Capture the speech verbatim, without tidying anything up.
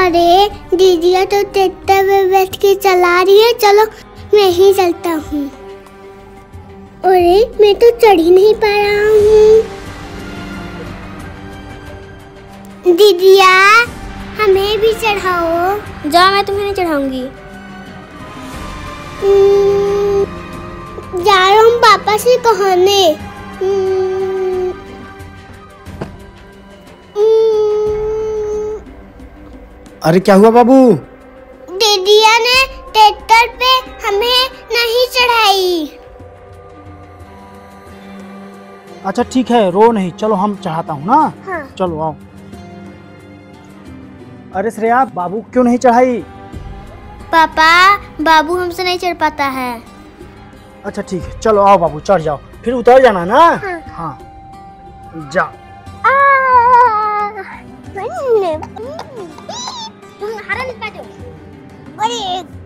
अरे दीदिया तो ट्रैक्टर में बैठ के चला रही है, चलो मैं ही चलता हूँ। अरे मैं तो चढ़ ही नहीं पा रहा हूँ। दीदिया हमें भी चढ़ाओ। जाओ, मैं तुम्हें नहीं चढ़ाऊंगी। जा रहा हूँ पापा से कहने। अरे क्या हुआ बाबू? दीदिया ने ट्रैक्टर पे हमें नहीं चढ़ाई। अच्छा ठीक है, रो नहीं, चलो हम चढ़ाता हूँ ना। हाँ। चलो आओ। अरे श्रेया, बाबू क्यों नहीं चढ़ाई? पापा, बाबू हमसे नहीं चढ़ पाता है। अच्छा ठीक है, चलो आओ बाबू, चढ़ जाओ, फिर उतर जाना ना। हाँ, हाँ। जाओ। अरे